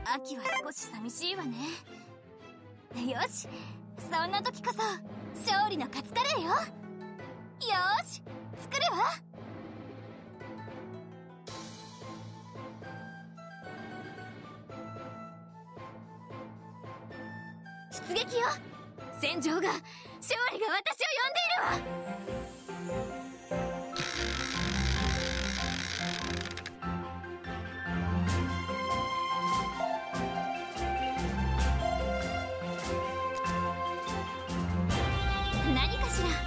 秋は少し寂しいわね。よし、そんな時こそ勝利のカツカレーよ。よーし、作るわ。出撃よ。戦場が、勝利が私を呼んでいるわ。何かしら。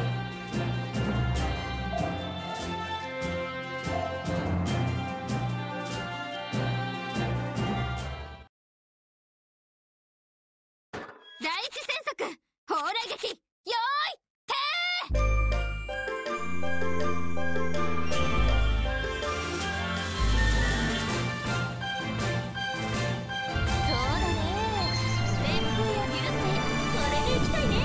第一戦則、砲雷撃、よーい、てー。そうだね、連風や流星、これでいきたいね。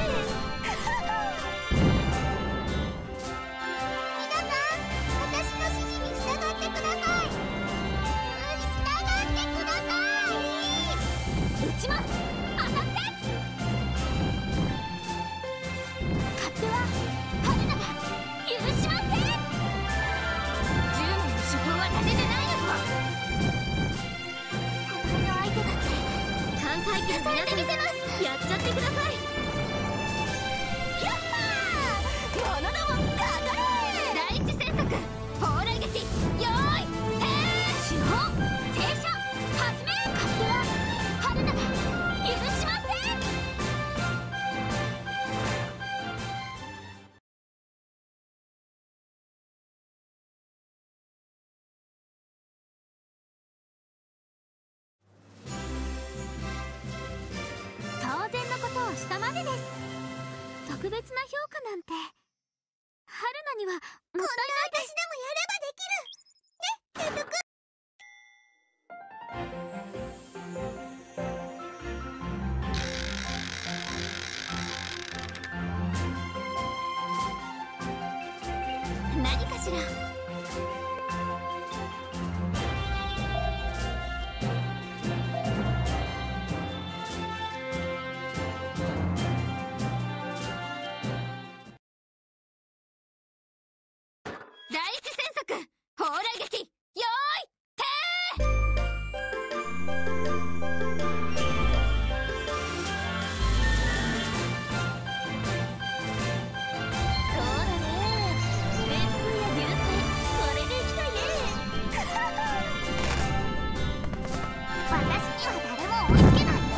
皆さん、私の指示に従ってください。従ってください。 撃ちます。当たって。勝手は春菜が許しません。10年の手法は盾じゃないよ。この相手だって関西圏の皆さん、やっちゃってください。やっはー、者どもかかれ。第一戦則、砲雷撃、よーい、てー。手法、正射、始め。勝手は春菜が許しません。当然のことをしたまでです。特別な評価なんて春菜にはもったいないです。 私でもやればできる。ね、テト君。 何かしら。第一戦則、砲雷撃、よーい、てそうだね、連風や流星、これでいきたいね。 私には誰も追いつけないよ。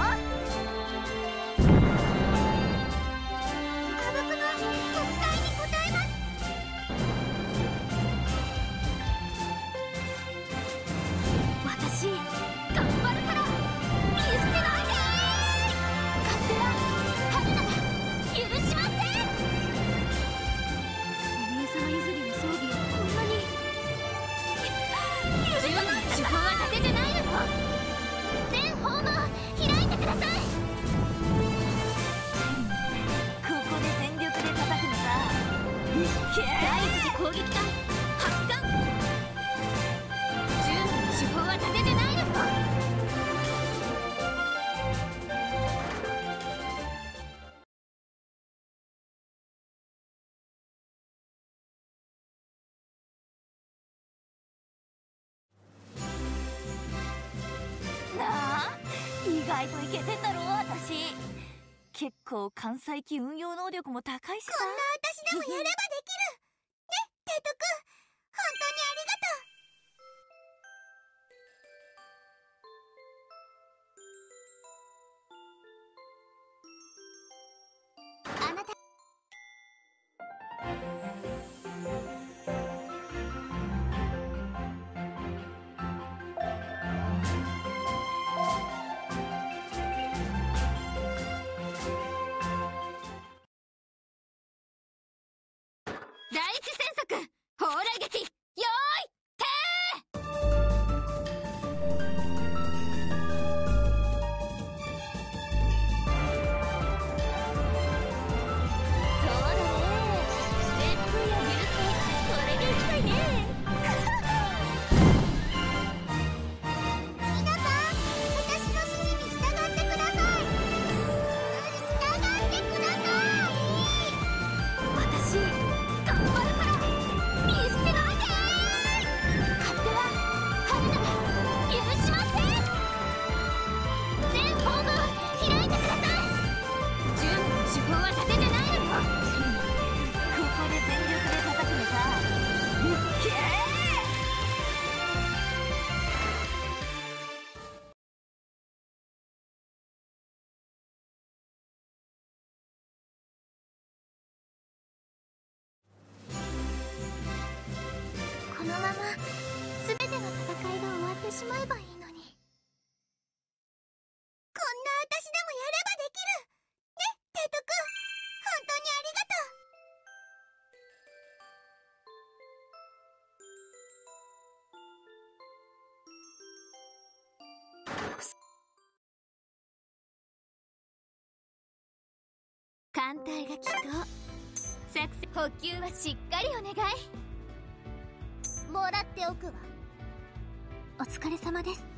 あぶくのご期待に応えます。 私頑張るから見捨てないで。勝手は春菜が許しません。お姉様譲りの装備をこんなに。10年の手法は盾じゃないのよ。全方門開いてください。ここで全力で叩くのさ。第一次攻撃隊発艦。10年の手法は盾じゃないのよ。なあ、意外とイケてんだろ私。結構関西機運用能力も高いしさ。 こんな私でもやればできる。ね、テト君。本当にありがとう。あなた。 第一戦則、砲雷撃、よーい、 のまま全ての戦いが終わってしまえばいいのに。こんな私でもやればできるね、テイトくん。本当にありがとう。 艦隊が来た。作戦補給はしっかりお願い。 もらっておくわ。お疲れ様です。